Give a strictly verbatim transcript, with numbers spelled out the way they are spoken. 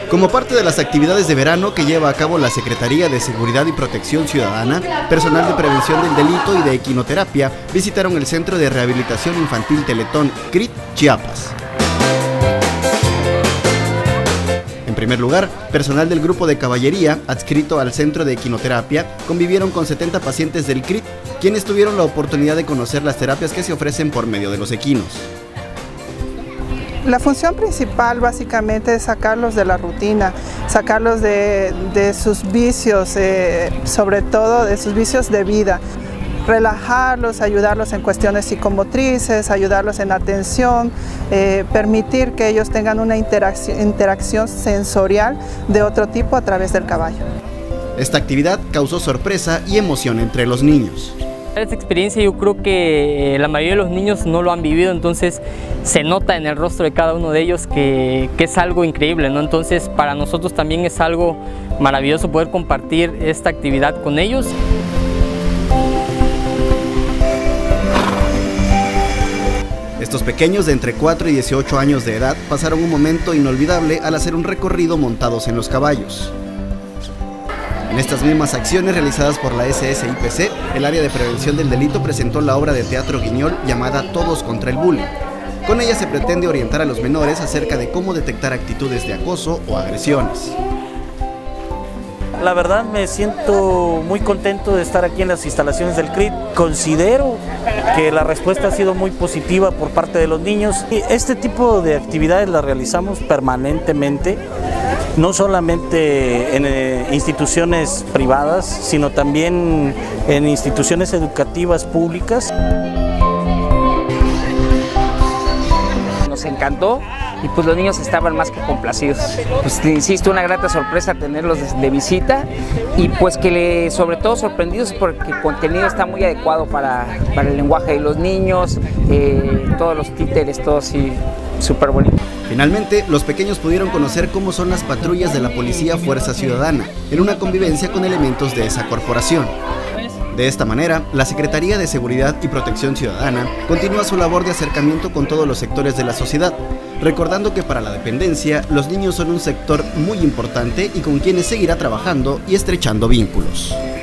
Como parte de las actividades de verano que lleva a cabo la Secretaría de Seguridad y Protección Ciudadana, personal de prevención del delito y de equinoterapia visitaron el Centro de Rehabilitación Infantil Teletón C R I T Chiapas. En primer lugar, personal del grupo de caballería adscrito al Centro de Equinoterapia convivieron con setenta pacientes del C R I T, quienes tuvieron la oportunidad de conocer las terapias que se ofrecen por medio de los equinos. La función principal básicamente es sacarlos de la rutina, sacarlos de, de sus vicios, eh, sobre todo de sus vicios de vida. Relajarlos, ayudarlos en cuestiones psicomotrices, ayudarlos en atención, eh, permitir que ellos tengan una interacción, interacción sensorial de otro tipo a través del caballo. Esta actividad causó sorpresa y emoción entre los niños. Esta experiencia yo creo que la mayoría de los niños no lo han vivido, entonces se nota en el rostro de cada uno de ellos que, que es algo increíble, ¿no? Entonces para nosotros también es algo maravilloso poder compartir esta actividad con ellos. Estos pequeños de entre cuatro y dieciocho años de edad pasaron un momento inolvidable al hacer un recorrido montados en los caballos. En estas mismas acciones realizadas por la S S I P C, el área de prevención del delito presentó la obra de teatro Guiñol llamada Todos contra el bullying. Con ella se pretende orientar a los menores acerca de cómo detectar actitudes de acoso o agresiones. La verdad me siento muy contento de estar aquí en las instalaciones del C R I T. Considero que la respuesta ha sido muy positiva por parte de los niños. Este tipo de actividades las realizamos permanentemente, no solamente en eh, instituciones privadas, sino también en instituciones educativas públicas. Nos encantó y pues los niños estaban más que complacidos. Pues insisto, una grata sorpresa tenerlos de, de visita y pues que le, sobre todo sorprendidos porque el contenido está muy adecuado para, para el lenguaje de los niños, eh, todos los títeres, todo así súper bonito. Finalmente, los pequeños pudieron conocer cómo son las patrullas de la Policía Fuerza Ciudadana, en una convivencia con elementos de esa corporación. De esta manera, la Secretaría de Seguridad y Protección Ciudadana continúa su labor de acercamiento con todos los sectores de la sociedad, recordando que para la dependencia, los niños son un sector muy importante y con quienes seguirá trabajando y estrechando vínculos.